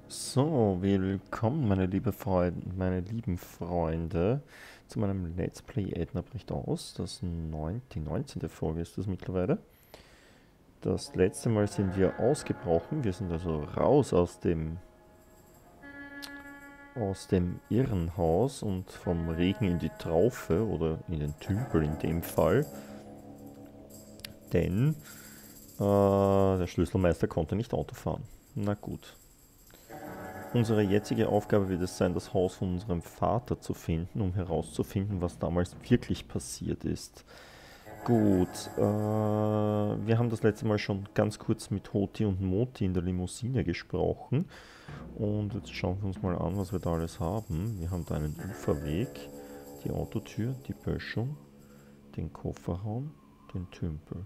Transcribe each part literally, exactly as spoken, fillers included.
So, willkommen, meine liebe Freunde, meine lieben Freunde, zu meinem Let's Play Edna bricht aus. Das neun, die neunzehnte Folge ist das mittlerweile. Das letzte Mal sind wir ausgebrochen. Wir sind also raus aus dem aus dem Irrenhaus und vom Regen in die Traufe oder in den Tümpel in dem Fall. Denn äh, der Schlüsselmeister konnte nicht Auto fahren. Na gut. Unsere jetzige Aufgabe wird es sein, das Haus von unserem Vater zu finden, um herauszufinden, was damals wirklich passiert ist. Gut, äh, wir haben das letzte Mal schon ganz kurz mit Hoti und Moti in der Limousine gesprochen. Und jetzt schauen wir uns mal an, was wir da alles haben. Wir haben da einen Uferweg, die Autotür, die Böschung, den Kofferraum, den Tümpel.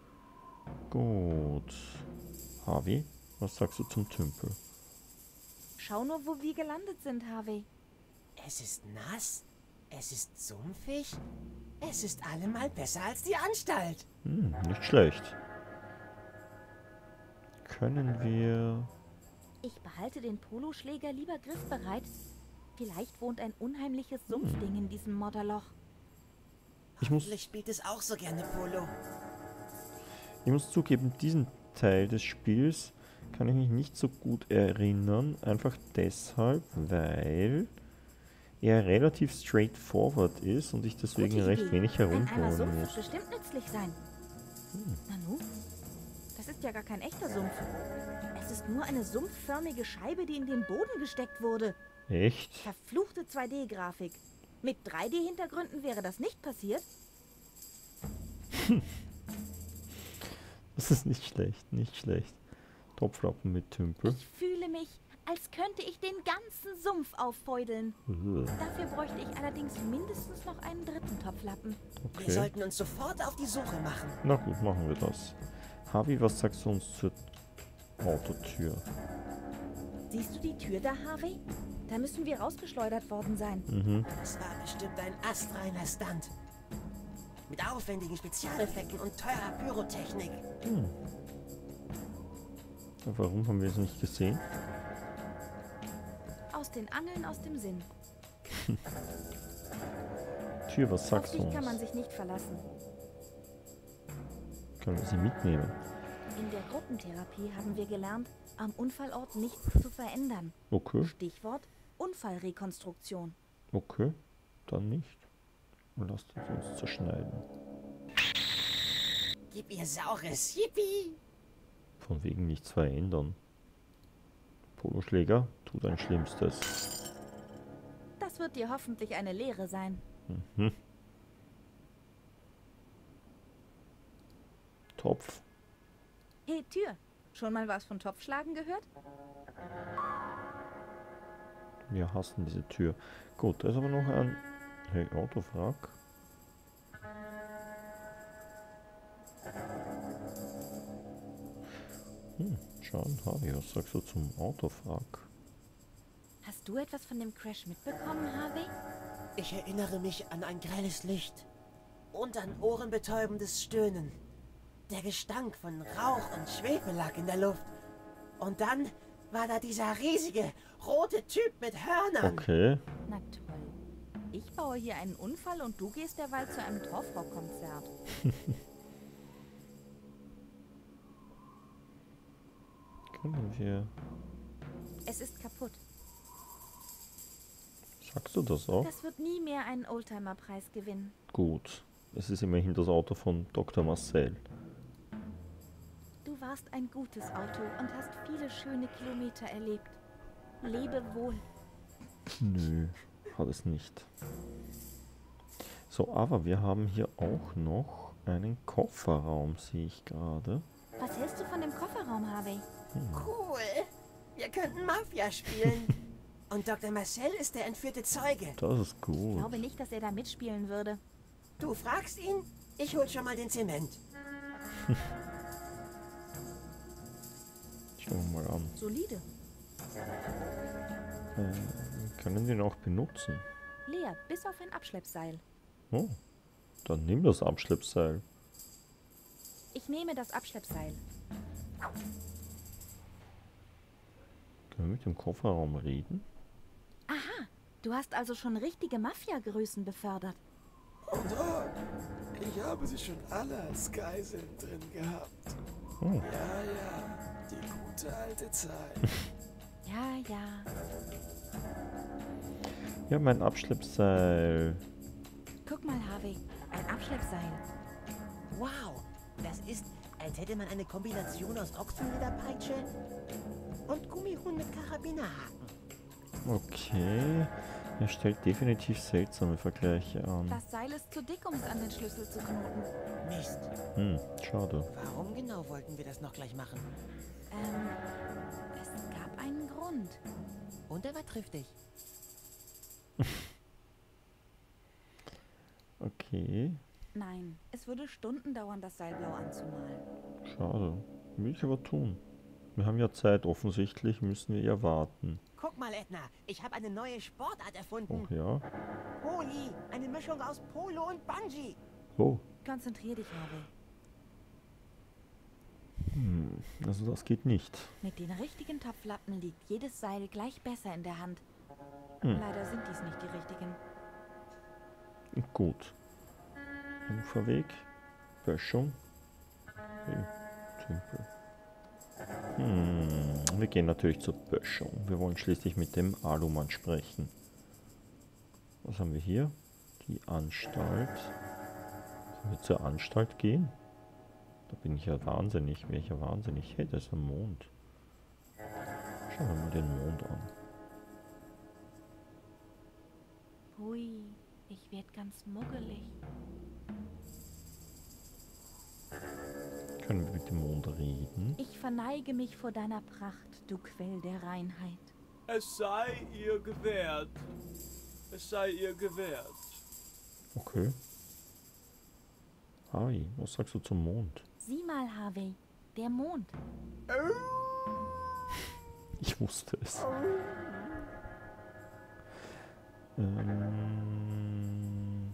Gut. Harvey, was sagst du zum Tümpel? Schau nur, wo wir gelandet sind, Harvey. Es ist nass, es ist sumpfig, es ist allemal besser als die Anstalt. Hm, nicht schlecht. Können wir... Ich behalte den Poloschläger lieber griffbereit. Vielleicht wohnt ein unheimliches Sumpfding in diesem Modderloch. Ich muss, Hoffentlich spielt es auch so gerne Polo. ich muss zugeben, diesen Teil des Spiels kann ich mich nicht so gut erinnern. Einfach deshalb, weil er relativ straightforward ist und ich deswegen Gute recht Idee. wenig Ein Eimer herumbauen Sumpf muss. wird bestimmt nützlich sein. Nanu, das ist ja gar kein echter Sumpf. Es ist nur eine sumpfförmige Scheibe, die in den Boden gesteckt wurde. Echt? Verfluchte zwei D-Grafik. Mit drei D-Hintergründen wäre das nicht passiert. Das ist nicht schlecht, nicht schlecht. Topflappen mit Tümpel. Ich fühle mich, als könnte ich den ganzen Sumpf auffeudeln. Ugh. Dafür bräuchte ich allerdings mindestens noch einen dritten Topflappen. Wir Okay. sollten uns sofort auf die Suche machen. Na gut, machen wir das. Harvey, was sagst du uns zur Autotür? Siehst du die Tür da, Harvey? Da müssen wir rausgeschleudert worden sein. Mhm. Das war bestimmt ein astreiner Stunt. Mit aufwendigen Spezialeffekten und teurer Pyrotechnik. Hm. Warum haben wir es nicht gesehen? Aus den Angeln, aus dem Sinn. Tür, was Auf sagst du dich kann man uns? sich nicht verlassen. Können wir sie mitnehmen? In der Gruppentherapie haben wir gelernt, am Unfallort nichts zu verändern. Okay, Stichwort Unfallrekonstruktion. okay, dann nicht. Lasst es uns zerschneiden. Gib ihr Saures, yippie! Von wegen nichts verändern. Poloschläger, tu dein Schlimmstes. Das wird dir hoffentlich eine Lehre sein. Mhm. Topf. Hey, Tür. Schon mal was von Topfschlagen gehört? Wir hassen diese Tür. Gut, da ist aber noch ein... Hey, Autowrack. Hm, John Harvey, was sagst du zum Autowrack? Hast du etwas von dem Crash mitbekommen, Harvey? Ich erinnere mich an ein grelles Licht und an ohrenbetäubendes Stöhnen. Der Gestank von Rauch und Schwefel lag in der Luft. Und dann war da dieser riesige, rote Typ mit Hörnern. Okay, Na toll. Ich baue hier einen Unfall und du gehst derweil zu einem Torfrock-Konzert. können wir... Es ist kaputt. Sagst du das auch? Das wird nie mehr einen Oldtimer-Preis gewinnen. Gut, es ist immerhin das Auto von Doktor Marcel. Du warst ein gutes Auto und hast viele schöne Kilometer erlebt. Lebe wohl. Nö, hat es nicht. So, aber wir haben hier auch noch einen Kofferraum, sehe ich gerade. Was hältst du von dem Kofferraum, Harvey? Cool. Wir könnten Mafia spielen. Und Doktor Marcel ist der entführte Zeuge. Das ist Ich gut. glaube nicht, dass er da mitspielen würde. Du fragst ihn, ich hol schon mal den Zement. Schauen wir mal an. Solide. Äh, können wir ihn auch benutzen? Leer, bis auf ein Abschleppseil. Oh, dann nimm das Abschleppseil. Ich nehme das Abschleppseil. Können wir mit dem Kofferraum reden? Aha, du hast also schon richtige Mafia-Größen befördert. Und oh, ich habe sie schon alle als Geiseln drin gehabt. Oh. Ja, ja, die gute alte Zeit. Ja, ja. Ja, mein Abschleppseil. Guck mal, Harvey, ein Abschleppseil. Wow, das ist, als hätte man eine Kombination aus Ochsenlederpeitsche und Gummihund mit Karabinerhaken. Okay. Er stellt definitiv seltsame Vergleiche an. Das Seil ist zu dick, um es an den Schlüssel zu knoten. Mist. Hm, schade. Warum genau wollten wir das noch gleich machen? Ähm, es gab einen Grund. Und er war triftig. Okay, Nein, es würde Stunden dauern, das Seil blau anzumalen. schade. Will ich aber tun. Wir haben ja Zeit, offensichtlich müssen wir ja warten. Guck mal, Edna, ich habe eine neue Sportart erfunden. Oh ja. Poli, eine Mischung aus Polo und Bungee. Oh, Konzentrier dich, Harvey. hm, also das geht nicht. Mit den richtigen Topflappen liegt jedes Seil gleich besser in der Hand. Hm. Leider sind dies nicht die richtigen. Gut. Uferweg. Böschung. Hey, Tümpel. Hm, wir gehen natürlich zur Böschung. Wir wollen schließlich mit dem Alumann sprechen. Was haben wir hier? Die Anstalt. Sollen wir zur Anstalt gehen? Da bin ich ja wahnsinnig. Wäre ich ja wahnsinnig. Hey, da ist ein Mond. Schauen wir mal den Mond an. Hui, ich werd ganz muggelig. Können wir mit dem Mond reden? Ich verneige mich vor deiner Pracht, du Quell der Reinheit. Es sei ihr gewährt. Es sei ihr gewährt. Okay. Harvey, was sagst du zum Mond? Sieh mal, Harvey, der Mond. Ich wusste es. Ähm,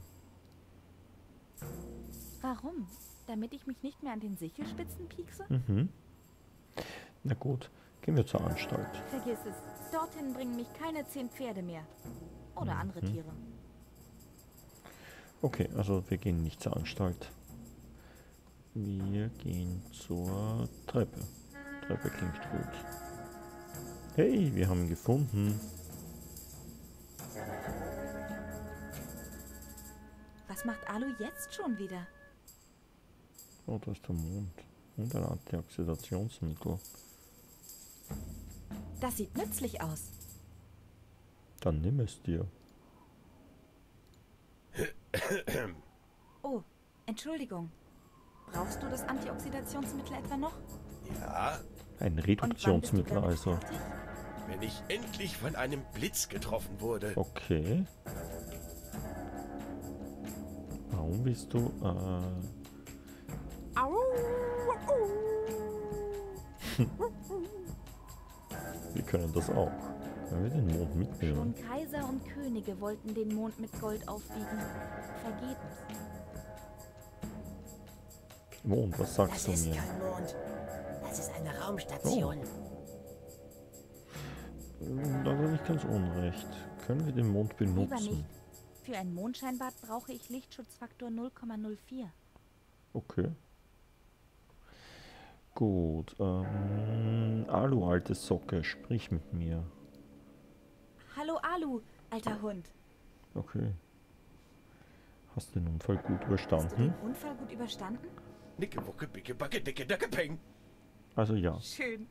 Warum? Damit ich mich nicht mehr an den Sichelspitzen piekse? mhm. Na gut, gehen wir zur Anstalt. Vergiss es. Dorthin bringen mich keine zehn Pferde mehr. Oder andere Mhm. Tiere. Okay, also wir gehen nicht zur Anstalt. Wir gehen zur Treppe. Treppe klingt gut. Hey, wir haben ihn gefunden. Was macht Alu jetzt schon wieder? Oh, da ist der Mond. Und ein Antioxidationsmittel. Das sieht nützlich aus. Dann nimm es dir. Oh, Entschuldigung. Brauchst du das Antioxidationsmittel etwa noch? Ja, Ein Und wann bist du Reduktionsmittel damit also. fertig? wenn ich endlich von einem Blitz getroffen wurde. Okay. Warum bist du... Äh, Au, au. wir können das auch. Können wir den Mond Schon mitnehmen? Kaiser und Könige wollten den Mond mit Gold aufwiegen. Vergebens. Mond, was sagst Das du ist mir? kein Mond. Das ist eine Raumstation. Da hat er nicht ganz unrecht. Können wir den Mond Lieber benutzen? nicht. Für ein Mondscheinbad brauche ich Lichtschutzfaktor null Komma null vier. Okay. Gut. Ähm, Alu, alte Socke, sprich mit mir. Hallo Alu, alter Hund. Okay. Hast du den Unfall gut Hast du überstanden? den Unfall gut überstanden? Nicke, wucke, bicke, backe, dicke, dacke, peng. Also ja. Schön.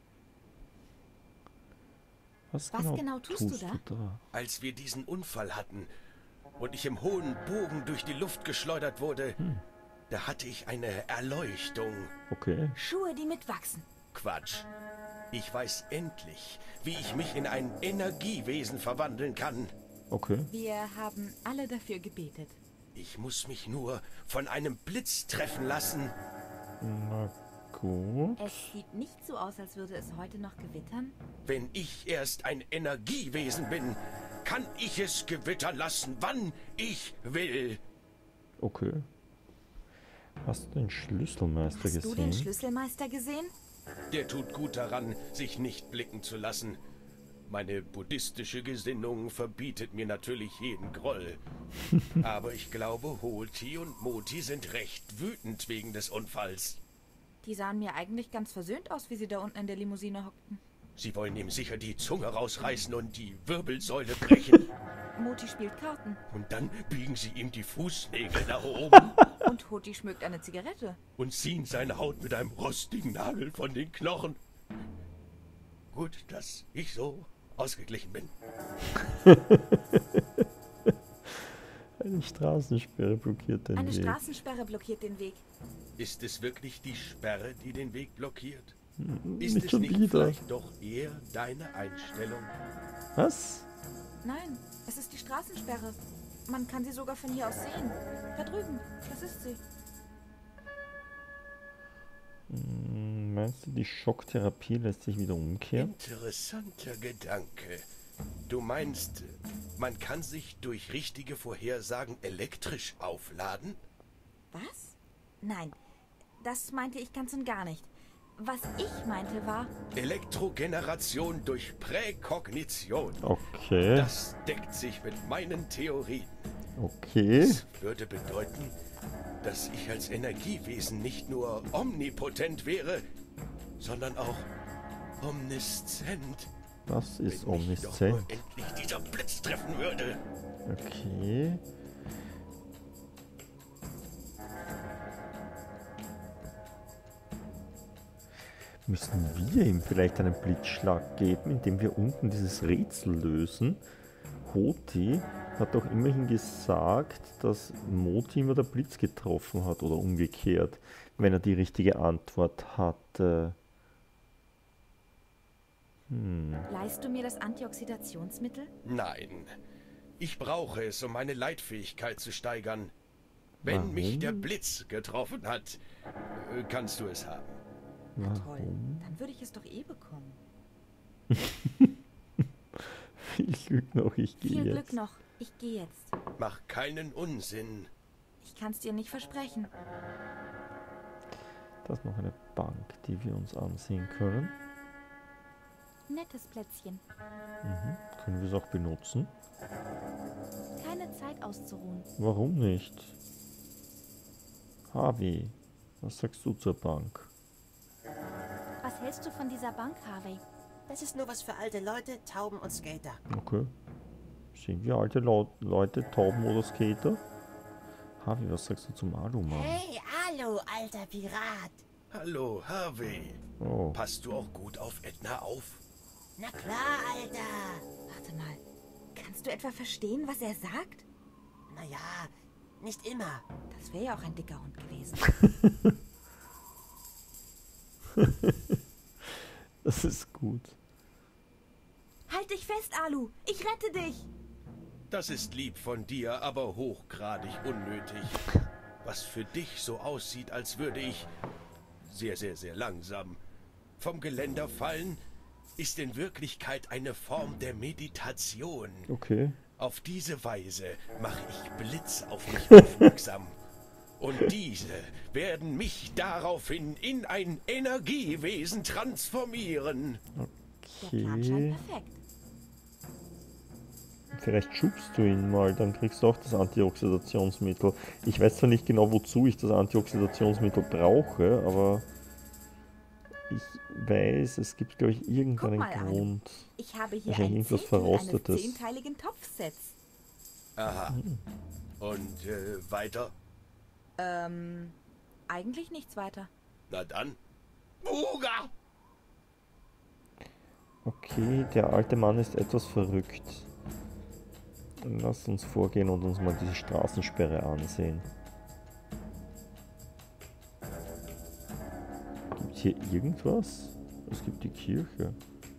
Was, Was genau, genau tust du da? da? Als wir diesen Unfall hatten und ich im hohen Bogen durch die Luft geschleudert wurde, da hatte ich eine Erleuchtung. Okay. Schuhe, die mitwachsen. Quatsch. Ich weiß endlich, wie ich mich in ein Energiewesen verwandeln kann. Okay. Wir haben alle dafür gebetet. Ich muss mich nur von einem Blitz treffen lassen. Na gut. Es sieht nicht so aus, als würde es heute noch gewittern. Wenn ich erst ein Energiewesen bin, kann ich es gewittern lassen, wann ich will. Okay. Hast du den Schlüsselmeister Hast du den gesehen? Schlüsselmeister gesehen? Der tut gut daran, sich nicht blicken zu lassen. Meine buddhistische Gesinnung verbietet mir natürlich jeden Groll. Aber ich glaube, Holti und Moti sind recht wütend wegen des Unfalls. Die sahen mir eigentlich ganz versöhnt aus, wie sie da unten in der Limousine hockten. Sie wollen ihm sicher die Zunge rausreißen und die Wirbelsäule brechen. Moti spielt Karten. Und dann biegen sie ihm die Fußnägel nach oben Und Hoti schmückt eine Zigarette. und ziehen seine Haut mit einem rostigen Nagel von den Knochen. Gut, dass ich so ausgeglichen bin. Eine Straßensperre blockiert den Eine Weg. Straßensperre blockiert den Weg. Ist es wirklich die Sperre, die den Weg blockiert? Hm, Ist nicht es schon nicht wieder. vielleicht doch eher deine Einstellung? Was? Nein, es ist die Straßensperre. Man kann sie sogar von hier aus sehen. Da drüben, das ist sie. Hm, meinst du, die Schocktherapie lässt sich wieder umkehren? Interessanter Gedanke. Du meinst, man kann sich durch richtige Vorhersagen elektrisch aufladen? Was? Nein, das meinte ich ganz und gar nicht. Was ich meinte war, Elektrogeneration durch Präkognition. Okay, Das deckt sich mit meinen Theorien. okay. Das würde bedeuten, dass ich als Energiewesen nicht nur omnipotent wäre, sondern auch omniszent. Das ist Wenn mich doch nur omniszent. endlich dieser Blitz treffen würde. Okay. Müssen wir ihm vielleicht einen Blitzschlag geben, indem wir unten dieses Rätsel lösen? Hoti hat doch immerhin gesagt, dass Moti immer der Blitz getroffen hat oder umgekehrt, wenn er die richtige Antwort hatte. Hm. leihst du mir das Antioxidationsmittel? Nein, ich brauche es, um meine Leitfähigkeit zu steigern. Wenn Warum? mich der Blitz getroffen hat, äh, kannst du es haben. Na toll, Warum? dann würde ich es doch eh bekommen. Viel Glück noch, ich gehe Viel jetzt. Glück noch. Ich gehe jetzt. Mach keinen Unsinn. Ich kann es dir nicht versprechen. Das ist noch eine Bank, die wir uns ansehen können. Nettes Plätzchen. Mhm. Können wir es auch benutzen? Keine Zeit auszuruhen. Warum nicht? Harvey, was sagst du zur Bank? Was hältst du von dieser Bank, Harvey? Das ist nur was für alte Leute, Tauben und Skater. Okay. Sind wir alte Lau- Leute, Tauben oder Skater? Harvey, was sagst du zum Alumann? Hey, hallo, alter Pirat. Hallo, Harvey. Oh, Passt du auch gut auf Edna auf? Na klar, Alter. Warte mal. Kannst du etwa verstehen, was er sagt? Naja, nicht immer. Das wäre ja auch ein dicker Hund gewesen. das ist gut. Halt dich fest, Alu. Ich rette dich. Das ist lieb von dir, aber hochgradig unnötig. Was für dich so aussieht, als würde ich sehr, sehr, sehr langsam vom Geländer fallen, ist in Wirklichkeit eine Form der Meditation. Okay. Auf diese Weise mache ich Blitz auf mich aufmerksam. Und diese werden mich daraufhin in ein Energiewesen transformieren. Der Plan scheint Okay. perfekt. Vielleicht schubst du ihn mal, dann kriegst du auch das Antioxidationsmittel. Ich weiß zwar nicht genau, wozu ich das Antioxidationsmittel brauche, aber ich weiß, es gibt, glaube ich, irgendeinen Guck mal, Alu. Grund. Ich habe hier Wahrscheinlich ein irgendwas Zehntel eines Verrostetes. zehnteiligen Topfsets. Aha. Und äh, weiter? Ähm, eigentlich nichts weiter. Na dann. Buga! Okay, der alte Mann ist etwas verrückt. Lass uns vorgehen und uns mal diese Straßensperre ansehen. Gibt es hier irgendwas? Es gibt die Kirche.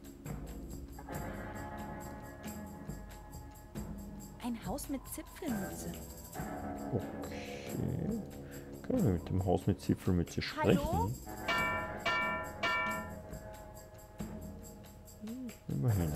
Ein Haus mit Zipfelmütze. Okay. Können wir mit dem Haus mit Zipfelmütze sprechen? Hallo? Hm, immerhin.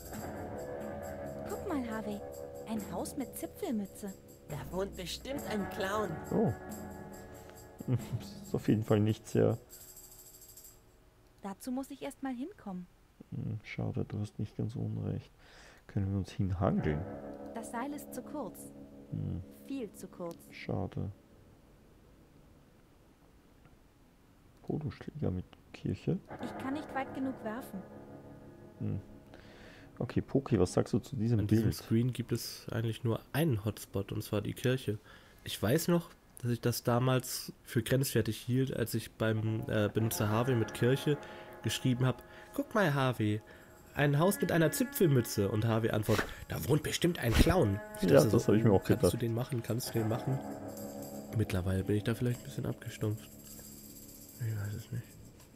Guck mal, Harvey. Ein Haus mit Zipfelmütze. Da wohnt bestimmt ein Clown. Oh. Das ist auf jeden Fall nicht sehr Dazu muss ich erst mal hinkommen. Hm, schade, du hast nicht ganz unrecht. Können wir uns hinhangeln? Das Seil ist zu kurz. Hm, Viel zu kurz. schade. Poloschläger mit Kirche. Ich kann nicht weit genug werfen. Hm. Okay, Poki, was sagst du zu diesem An diesem Bild? Screen gibt es eigentlich nur einen Hotspot, und zwar die Kirche. Ich weiß noch, dass ich das damals für grenzwertig hielt, als ich beim äh, Benutzer Harvey mit Kirche geschrieben habe, guck mal Harvey, ein Haus mit einer Zipfelmütze. Und Harvey antwortet, da wohnt bestimmt ein Clown. Ich Ja, dachte das so, habe ich mir oh, auch Kannst gedacht. du den machen? Kannst du den machen? Mittlerweile bin ich da vielleicht ein bisschen abgestumpft. Ich weiß es nicht.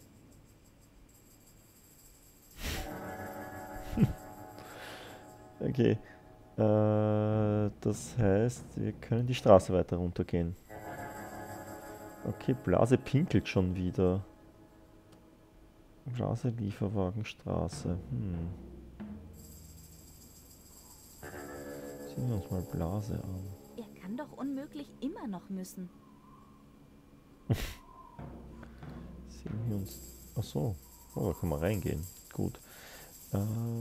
Okay. Äh, das heißt, wir können die Straße weiter runtergehen. Okay, Blase pinkelt schon wieder. Blase, Lieferwagenstraße. Hm. Sehen wir uns mal Blase an. Er kann doch unmöglich immer noch müssen. Sehen wir uns... Ach so. Oh, da kann man reingehen. Gut. Äh,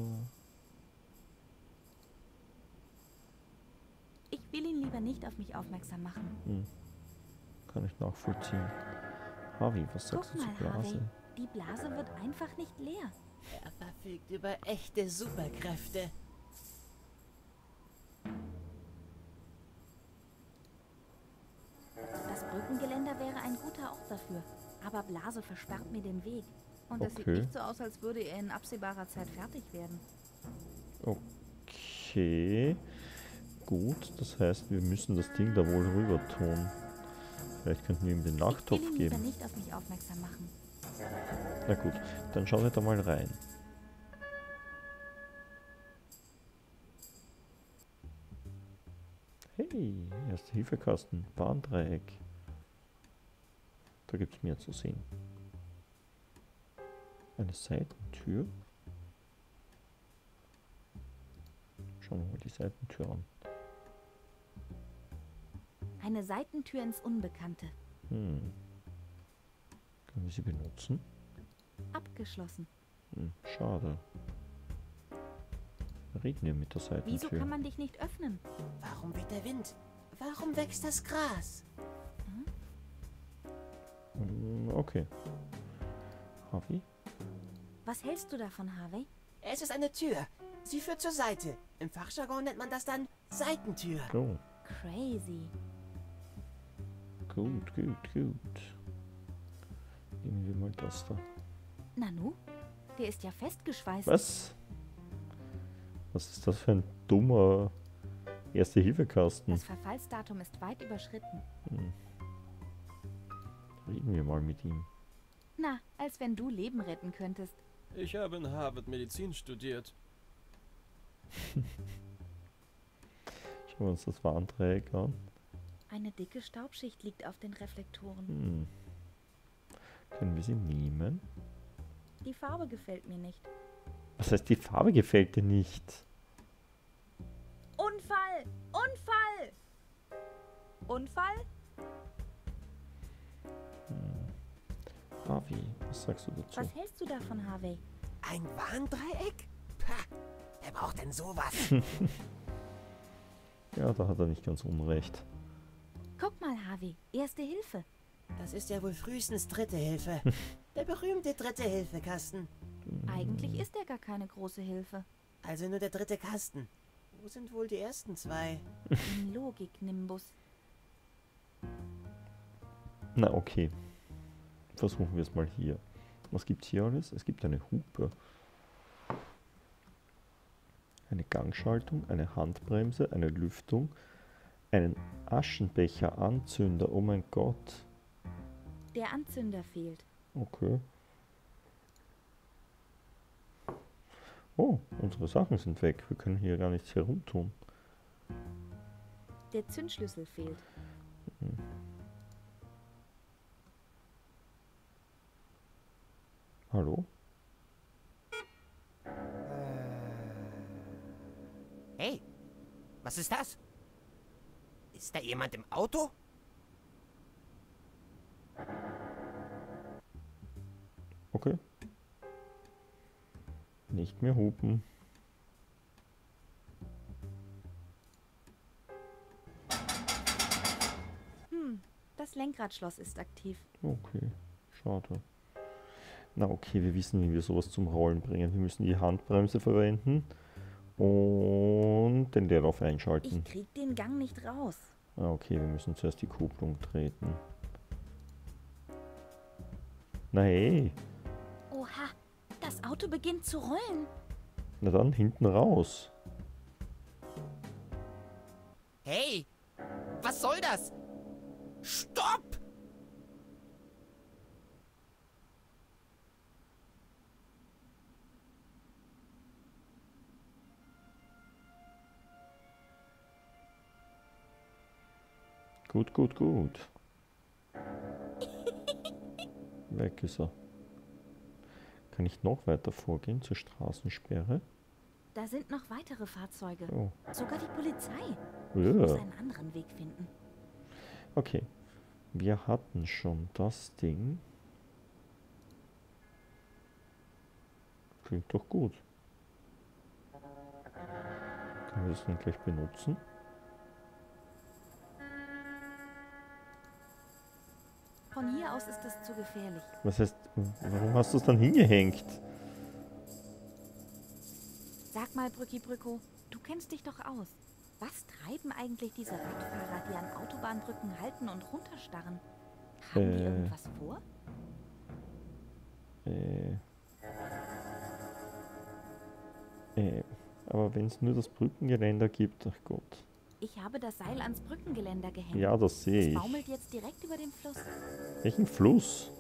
Ich will ihn lieber nicht auf mich aufmerksam machen. hm. Kann ich nachvollziehen. Harvey, was sagst Guck du mal, zur Blase? Harvey. Die Blase wird einfach nicht leer. Er verfügt über echte Superkräfte. Das Brückengeländer wäre ein guter Ort dafür. Aber Blase versperrt mir den Weg. Und es sieht Okay. nicht so aus, als würde er in absehbarer Zeit fertig werden. Okay. Gut, das heißt, wir müssen das Ding da wohl rüber tun. Vielleicht könnten wir ihm den Ich will Nachttopf ihn lieber geben. nicht auf mich aufmerksam machen. Na gut, dann schauen wir da mal rein. Hey, erster Hilfekasten, Warndreieck. Da gibt es mehr zu sehen. Eine Seitentür. Schauen wir mal die Seitentür an. Eine Seitentür ins Unbekannte. Hm. Können wir sie benutzen? Abgeschlossen. Hm, schade. Reden wir mit der Seitentür. Wieso kann man dich nicht öffnen? Warum weht der Wind? Warum wächst das Gras? Hm, okay. Harvey? Was hältst du davon, Harvey? Es ist eine Tür. Sie führt zur Seite. Im Fachjargon nennt man das dann Seitentür. Oh, Crazy. gut, gut, gut. Nehmen wir mal das da. Nanu? Der ist ja festgeschweißt. Was? Was ist das für ein dummer Erste-Hilfe-Kasten? Das Verfallsdatum ist weit überschritten. Hm. Reden wir mal mit ihm. Na, als wenn du Leben retten könntest. Ich habe in Harvard Medizin studiert. Schauen wir uns das Warndreieck an. Eine dicke Staubschicht liegt auf den Reflektoren. Hm. Können wir sie nehmen? Die Farbe gefällt mir nicht. Was heißt, die Farbe gefällt dir nicht? Unfall! Unfall! Unfall? Harvey, was sagst du dazu? Was hältst du davon, Harvey? Ein Warndreieck? Pah, wer braucht denn sowas? Ja, da hat er nicht ganz unrecht. Guck mal, Harvey. Erste Hilfe. Das ist ja wohl frühestens dritte Hilfe. Der berühmte dritte Hilfe-Kasten. Eigentlich ist er gar keine große Hilfe. Also nur der dritte Kasten. Wo sind wohl die ersten zwei? Ein Logik-Nimbus. Na okay. Versuchen wir es mal hier. Was gibt es hier alles? Es gibt eine Hupe. Eine Gangschaltung, eine Handbremse, eine Lüftung, einen Aschenbecher-Anzünder. Oh mein Gott. Der Anzünder fehlt. Okay. Oh, unsere Sachen sind weg. Wir können hier gar nichts herumtun. Der Zündschlüssel fehlt. Hallo? Hey, was ist das? Ist da jemand im Auto? Okay. Nicht mehr hupen. Hm, das Lenkradschloss ist aktiv. Okay, schade. Na okay, wir wissen, wie wir sowas zum Rollen bringen. Wir müssen die Handbremse verwenden und den Leerlauf einschalten. Ich krieg den Gang nicht raus. Ah, okay, wir müssen zuerst die Kupplung treten. Na hey, Oha, das Auto beginnt zu rollen. na dann hinten raus. Hey, was soll das? Stopp! Gut, gut, gut. Weg ist er. Kann ich noch weiter vorgehen zur Straßensperre? Da sind noch weitere Fahrzeuge. Oh. Sogar die Polizei. Ich muss Ja. einen anderen Weg finden. Okay. Wir hatten schon das Ding. Klingt doch gut. Können wir das dann gleich benutzen? Von hier aus ist das zu gefährlich. Was heißt, warum hast du es dann hingehängt? Sag mal, Brücki Brücko, du kennst dich doch aus. Was treiben eigentlich diese Radfahrer, die an Autobahnbrücken halten und runterstarren? Haben die Äh. irgendwas vor? Äh. Äh. Aber wenn es nur das Brückengeländer gibt, ach Gott. Ich habe das Seil ans Brückengeländer gehängt. Ja, das sehe Es ich. baumelt jetzt direkt über dem Fluss. Welchen Fluss?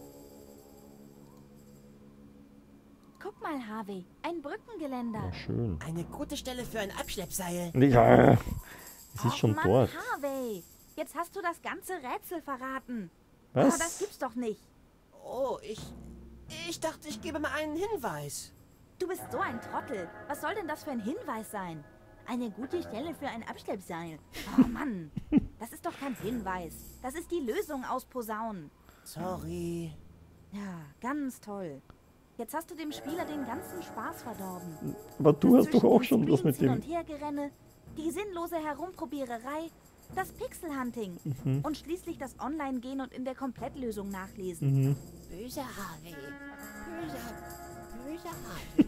Guck mal, Harvey, ein Brückengeländer. Ja, schön. Eine gute Stelle für ein Abschleppseil. Ja, es ist Och, schon Mann, dort. Harvey, jetzt hast du das ganze Rätsel verraten. Was? Aber das gibt's doch nicht. Oh, ich... Ich dachte, ich gebe mal einen Hinweis. Du bist so ein Trottel. Was soll denn das für ein Hinweis sein? Eine gute Stelle für ein Abschleppseil. Oh Mann, das ist doch kein Hinweis. Das ist die Lösung aus Posaunen. Sorry. Ja, ganz toll. Jetzt hast du dem Spieler den ganzen Spaß verdorben. Aber du Das hast doch zwischen auch den schon das mit Screens hin dem... und hergerenne, die sinnlose Herumprobiererei, das Pixelhunting Mhm. und schließlich das Online-Gehen und in der Komplettlösung nachlesen. Mhm. Böse Harvey. Böser, böser Harvey.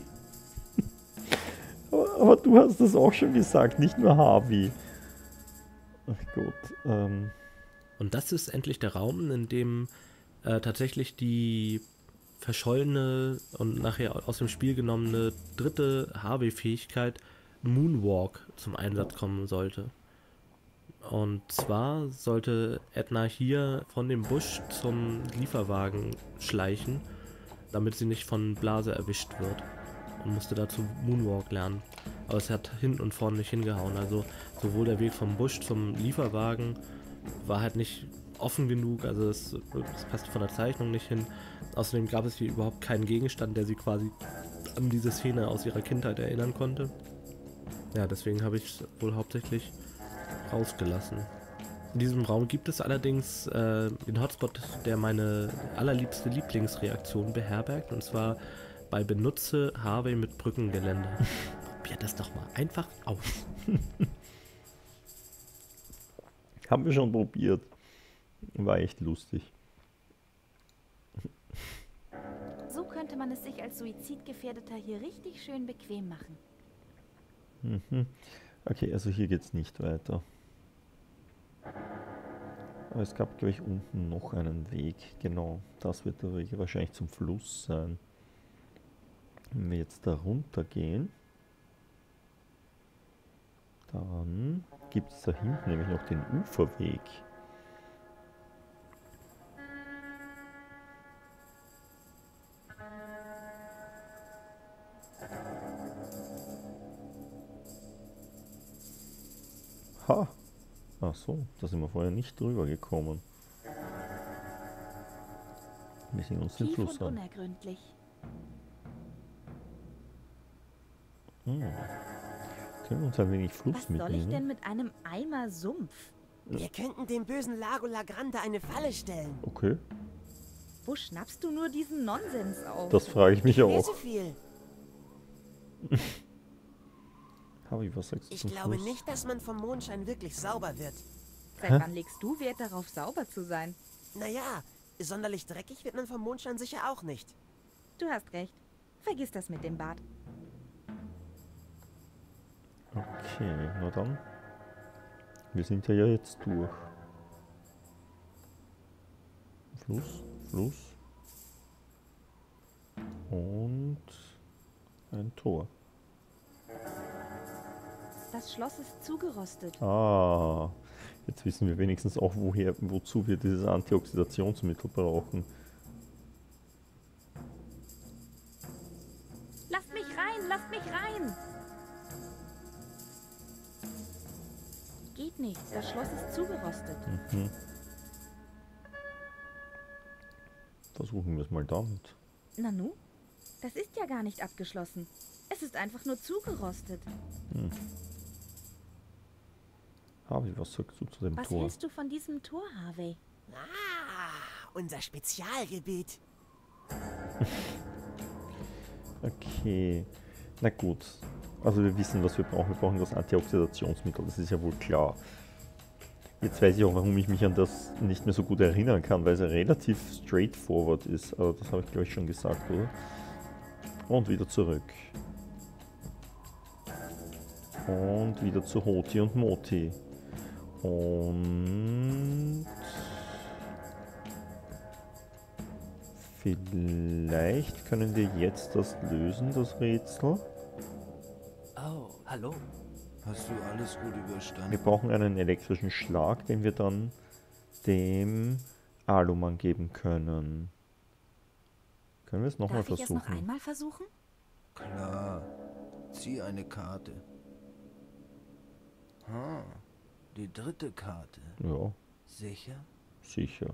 Aber, aber du hast das auch schon gesagt, nicht nur Harvey. Ach Gott. Ähm, Und das ist endlich der Raum, in dem äh, tatsächlich die verschollene und nachher aus dem Spiel genommene dritte Harvey-Fähigkeit Moonwalk zum Einsatz kommen sollte. Und zwar sollte Edna hier von dem Busch zum Lieferwagen schleichen, damit sie nicht von Blase erwischt wird. Und musste dazu Moonwalk lernen. Aber es hat hinten und vorne nicht hingehauen. Also sowohl der Weg vom Busch zum Lieferwagen war halt nicht offen genug, also es, es passte von der Zeichnung nicht hin. Außerdem gab es hier überhaupt keinen Gegenstand, der sie quasi an diese Szene aus ihrer Kindheit erinnern konnte. Ja, deswegen habe ich es wohl hauptsächlich rausgelassen. In diesem Raum gibt es allerdings äh, den Hotspot, der meine allerliebste Lieblingsreaktion beherbergt, und zwar bei Benutze Harvey mit Brückengeländer. Probiert das doch mal einfach aus. haben wir schon probiert. War echt lustig. So könnte man es sich als Suizidgefährdeter hier richtig schön bequem machen. Mhm. Okay, also hier geht's nicht weiter. Aber es gab, glaube ich, unten noch einen Weg. Genau, das wird der Weg wahrscheinlich zum Fluss sein. Wenn wir jetzt da runter gehen, dann gibt es da hinten nämlich noch den Uferweg. Ha! Ach so, da sind wir vorher nicht drüber gekommen. Wir sehen uns den Tief Fluss und an. unergründlich. Hm. Können wir uns ein wenig Fluss Was soll ich mitnehmen? denn mit einem Eimer Sumpf? Wir könnten dem bösen Lago La Grande eine Falle stellen. Okay, Wo schnappst du nur diesen Nonsens auf? das frage ich mich Ich lese auch. viel. Harvey, was sagst du Ich zum glaube Fluss? nicht, dass man vom Mondschein wirklich sauber wird. Seit Hä? wann legst du Wert darauf, sauber zu sein? Naja, sonderlich dreckig wird man vom Mondschein sicher auch nicht. Du hast recht. Vergiss das mit dem Bad. Okay, na dann. Wir sind ja jetzt durch. Fluss, Fluss. Und ein Tor. Das Schloss ist zugerostet. Ah, jetzt wissen wir wenigstens auch, woher, wozu wir dieses Antioxidationsmittel brauchen. Lasst mich rein, lasst mich rein! Geht nicht, das Schloss ist zugerostet. Mhm. Versuchen wir es mal damit. Nanu? Das ist ja gar nicht abgeschlossen. Es ist einfach nur zugerostet. Hm. Harvey, was sagst du zu dem Was Tor? hältst du von diesem Tor, Harvey? Ah, unser Spezialgebiet. Okay, na gut. Also wir wissen, was wir brauchen. Wir brauchen das Antioxidationsmittel, das ist ja wohl klar. Jetzt weiß ich auch, warum ich mich an das nicht mehr so gut erinnern kann, weil es ja relativ straightforward ist. Aber das habe ich, glaube ich, schon gesagt, oder? Und wieder zurück. Und wieder zu Hoti und Moti. Und... Vielleicht können wir jetzt das lösen, das Rätsel. Oh, hallo. Hast du alles gut überstanden? Wir brauchen einen elektrischen Schlag, den wir dann dem Alumann geben können. Können wir es nochmal Darf ich es noch versuchen? einmal versuchen? Klar. Zieh eine Karte. Ah, die dritte Karte. Ja, Sicher? sicher.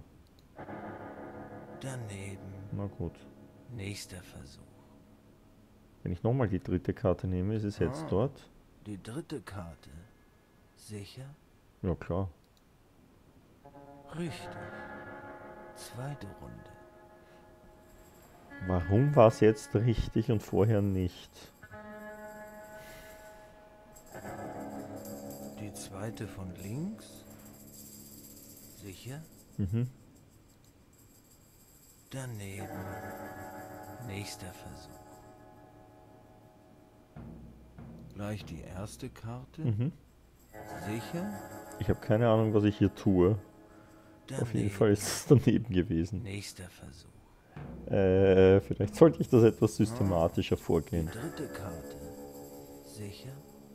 Daneben. Na gut. Nächster Versuch. Wenn ich nochmal die dritte Karte nehme, ist es jetzt Ah. dort? Die dritte Karte. Sicher? Ja, klar. Richtig. Zweite Runde. Warum war es jetzt richtig und vorher nicht? Die zweite von links. Sicher? Mhm. Daneben. Nächster Versuch. Gleich die erste Karte. Mhm. Sicher? Ich habe keine Ahnung, was ich hier tue. Daneben. Auf jeden Fall ist es daneben gewesen. Nächster Versuch. Äh, vielleicht sollte ich das etwas systematischer Die vorgehen. dritte Karte. Sicher?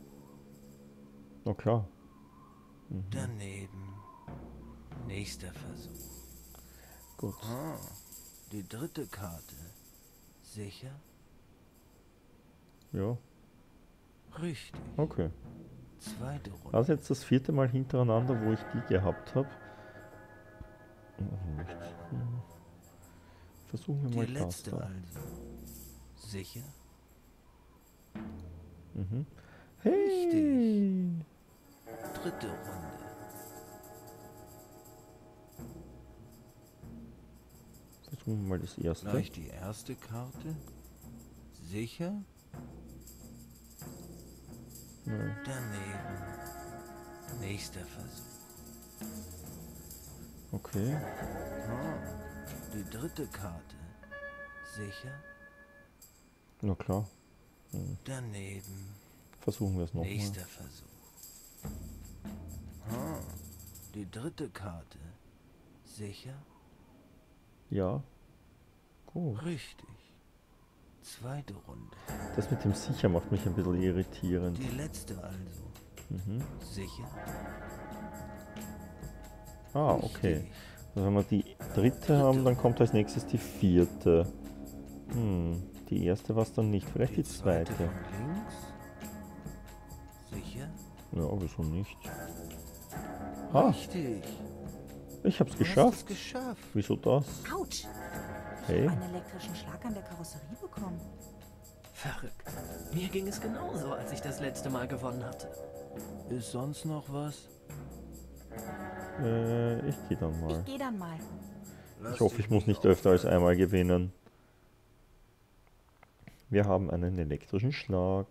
Na klar. Daneben. Nächster Versuch. Gut. Ah, die dritte Karte. Sicher? Ja, Richtig. okay. Zweite Runde. Das ist jetzt das vierte Mal hintereinander, wo ich die gehabt habe. Nicht. Hm. Versuchen wir Die mal das letzte da. also. Sicher? Mhm. Hey! Dritte Runde. Versuchen wir mal das erste. Gleich die erste Karte. Sicher? Nein. Daneben. Nächster Versuch. Okay. Ah, die dritte Karte. Sicher? Na klar. Daneben. Versuchen wir es nochmal. Nächster Versuch. Ah, die dritte Karte. Sicher? Ja. Gut. Richtig. Zweite Runde. Das mit dem Sicher macht mich ein bisschen irritierend. Die letzte also. Mhm. Sicher? Ah, okay. Richtig. Also wenn wir die dritte haben, dann kommt als nächstes die vierte. Hm, die erste war es dann nicht. Vielleicht die zweite. von links. Sicher? Ja, wieso nicht? Ah, Richtig. ich hab's Du hast es geschafft. geschafft. Wieso das? Autsch! Hey. Einen elektrischen Schlag an der Karosserie bekommen. Verrückt. Mir ging es genauso, als ich das letzte Mal gewonnen hatte. Ist sonst noch was? Äh, ich gehe dann mal. Ich gehe dann mal. Lass Ich hoffe, dich ich muss nicht auf- öfter als einmal gewinnen. Wir haben einen elektrischen Schlag.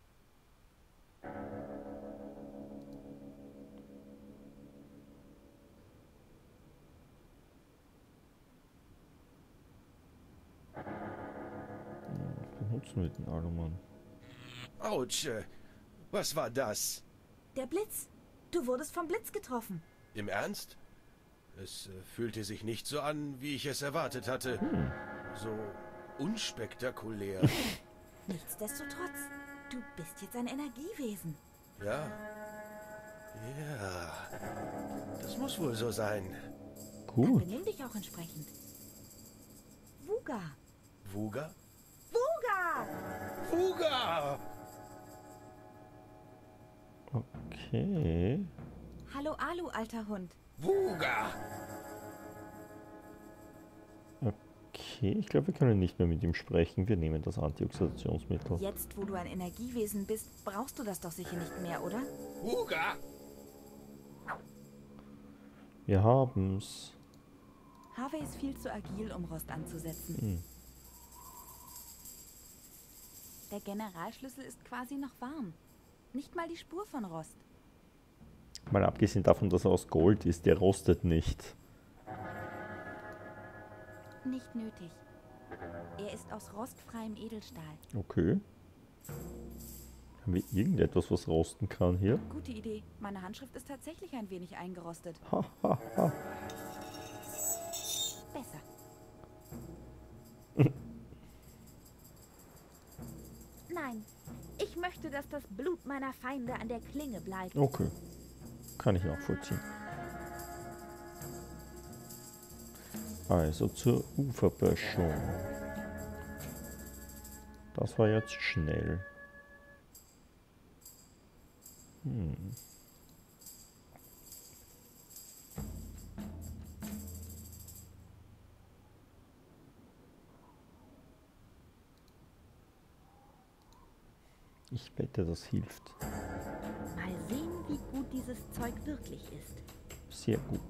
Benutzen wir den Alumann. Autsch, äh, was war das? Der Blitz. Du wurdest vom Blitz getroffen. Im Ernst? Es äh, fühlte sich nicht so an, wie ich es erwartet hatte. Hm. So unspektakulär. Nichtsdestotrotz, du bist jetzt ein Energiewesen. Ja. Ja. Das muss wohl so sein. Dann Gut. benimm dich auch entsprechend. Wuga. Wuga? Wuga! Wuga! Okay. Hallo Alu, alter Hund. Wuga! Okay, ich glaube, wir können nicht mehr mit ihm sprechen. Wir nehmen das Antioxidationsmittel. Jetzt, wo du ein Energiewesen bist, brauchst du das doch sicher nicht mehr, oder? Wuga! Wir haben's. Harvey ist viel zu agil, um Rost anzusetzen. Hm. Der Generalschlüssel ist quasi noch warm. Nicht mal die Spur von Rost. Mal abgesehen davon, dass er aus Gold ist, der rostet nicht. Nicht nötig. Er ist aus rostfreiem Edelstahl. Okay. Haben wir irgendetwas, was rosten kann hier? Gute Idee. Meine Handschrift ist tatsächlich ein wenig eingerostet. Ha, ha, ha. Besser. Nein. Ich möchte, dass das Blut meiner Feinde an der Klinge bleibt. Okay. Kann ich nachvollziehen. Also zur Uferböschung. Das war jetzt schnell. Hm. Ich wette, das hilft. Mal sehen, wie gut dieses Zeug wirklich ist. Sehr gut.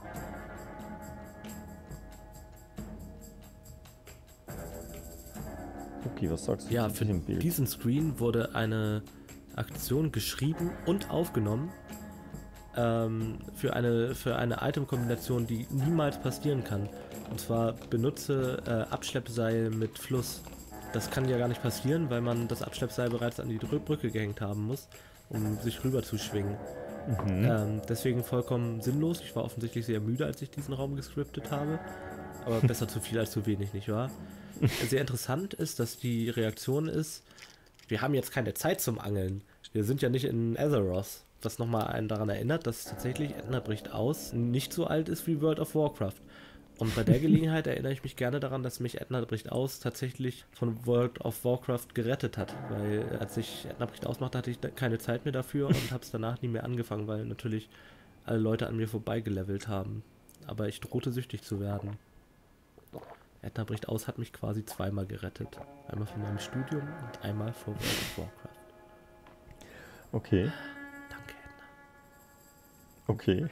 Okay, was sagst du Ja, zu für diesem Bild? diesen Screen wurde eine Aktion geschrieben und aufgenommen ähm, für eine, für eine Item-Kombination, die niemals passieren kann. Und zwar benutze äh, Abschleppseil mit Fluss. Das kann ja gar nicht passieren, weil man das Abschleppseil bereits an die Drü- Brücke gehängt haben muss, um sich rüber zu schwingen. Mhm. Ähm, deswegen vollkommen sinnlos. Ich war offensichtlich sehr müde, als ich diesen Raum gescriptet habe. Aber besser zu viel als zu wenig, nicht wahr? Sehr interessant ist, dass die Reaktion ist, wir haben jetzt keine Zeit zum Angeln. Wir sind ja nicht in Azeroth. Was nochmal einen daran erinnert, dass tatsächlich Ätna bricht aus nicht so alt ist wie World of Warcraft. Und bei der Gelegenheit erinnere ich mich gerne daran, dass mich Ätna bricht aus tatsächlich von World of Warcraft gerettet hat. Weil als ich Ätna bricht ausmachte, hatte ich da keine Zeit mehr dafür und habe es danach nie mehr angefangen, weil natürlich alle Leute an mir vorbeigelevelt haben. Aber ich drohte süchtig zu werden. Ätna bricht aus hat mich quasi zweimal gerettet. Einmal von meinem Studium und einmal vor World of Warcraft. Okay, Danke, Ätna. okay.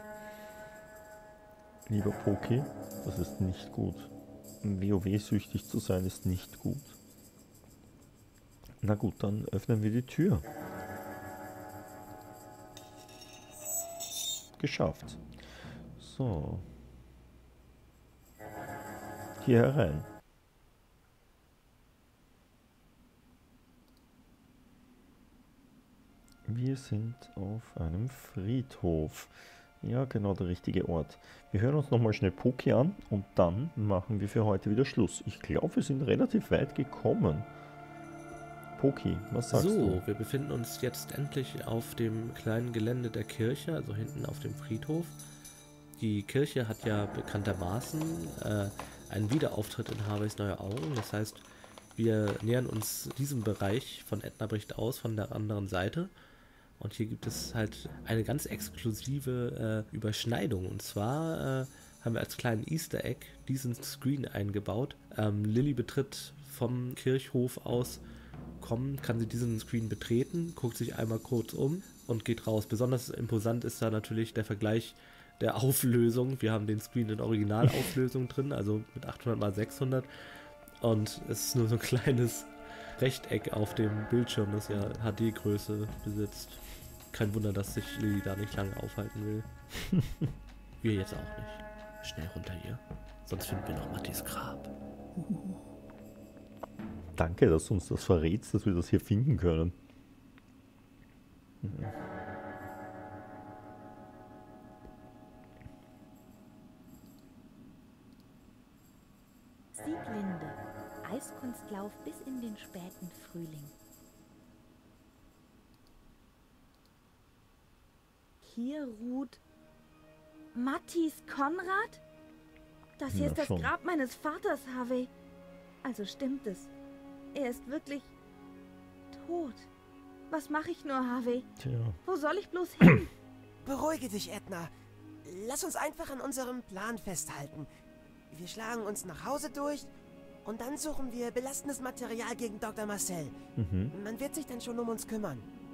Lieber Poki, das ist nicht gut. WoW-süchtig zu sein ist nicht gut. Na gut, dann öffnen wir die Tür. Geschafft. So. Hier herein. Wir sind auf einem Friedhof. Ja, genau der richtige Ort. Wir hören uns nochmal schnell Poki an und dann machen wir für heute wieder Schluss. Ich glaube, wir sind relativ weit gekommen. Poki, was sagst So, du? wir befinden uns jetzt endlich auf dem kleinen Gelände der Kirche, also hinten auf dem Friedhof. Die Kirche hat ja bekanntermaßen äh, einen Wiederauftritt in Harveys Neue Augen. Das heißt, wir nähern uns diesem Bereich von Ätna bricht aus, von der anderen Seite. Und hier gibt es halt eine ganz exklusive äh, Überschneidung. Und zwar äh, haben wir als kleinen Easter Egg diesen Screen eingebaut. Ähm, Lilly betritt vom Kirchhof aus, kommen, kann sie diesen Screen betreten, guckt sich einmal kurz um und geht raus. Besonders imposant ist da natürlich der Vergleich der Auflösung. Wir haben den Screen in Originalauflösung drin, also mit achthundert mal sechshundert. Und es ist nur so ein kleines Rechteck auf dem Bildschirm, das ja H D-Größe besitzt. Kein Wunder, dass sich Lilly da nicht lange aufhalten will. Wir jetzt auch nicht. Schnell runter hier. Sonst finden wir noch Mattis Grab. Danke, dass du uns das verrätst, dass wir das hier finden können. Mhm. Sieglinde. Eiskunstlauf bis in den späten Frühling. Hier ruht Mattis Konrad? Das hier Ja, ist das schon. Grab meines Vaters, Harvey. Also stimmt es. Er ist wirklich tot. Was mache ich nur, Harvey? Tja. Wo soll ich bloß hin? Beruhige dich, Edna. Lass uns einfach an unserem Plan festhalten. Wir schlagen uns nach Hause durch und dann suchen wir belastendes Material gegen Doktor Marcel. Mhm. Man wird sich dann schon um uns kümmern.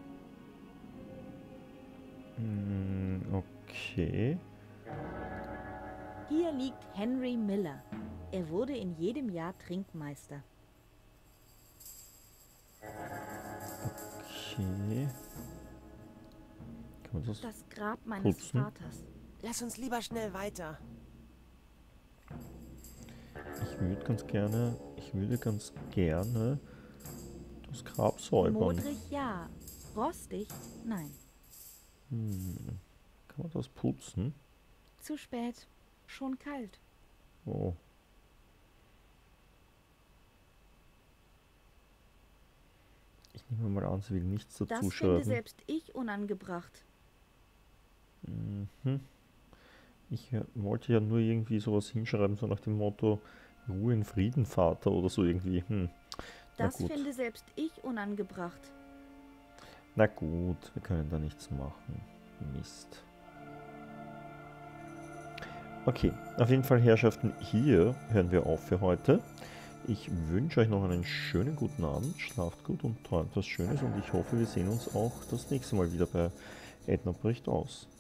Mm, okay. Hier liegt Henry Miller. Er wurde in jedem Jahr Trinkmeister. Okay. Kann man das? Das Grab meines Putzen. Vaters. Lass uns lieber schnell weiter. Ich würde ganz gerne, ich würde ganz gerne das Grab säubern. Modrig ja. Rostig nein. Hm. Kann man das putzen? Zu spät. Schon kalt. Oh. Ich nehme mal an, sie will nichts dazu Das finde schreiben. selbst ich unangebracht. Mhm. Ich äh, wollte ja nur irgendwie sowas hinschreiben, so nach dem Motto Ruhe in Frieden, Vater oder so irgendwie. Hm. Na Das gut. finde selbst ich unangebracht. Na gut, wir können da nichts machen. Mist. Okay, auf jeden Fall, Herrschaften, hier hören wir auf für heute. Ich wünsche euch noch einen schönen guten Abend, schlaft gut und träumt was Schönes und ich hoffe, wir sehen uns auch das nächste Mal wieder bei Edna bricht aus.